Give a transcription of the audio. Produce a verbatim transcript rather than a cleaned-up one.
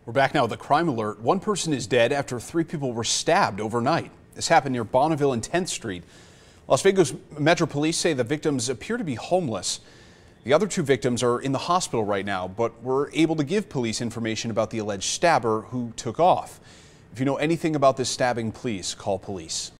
We're back now with a crime alert. One person is dead after three people were stabbed overnight. This happened near Bonneville and tenth street. Las Vegas Metro Police say the victims appear to be homeless. The other two victims are in the hospital right now, but were able to give police information about the alleged stabber who took off. If you know anything about this stabbing, please call police.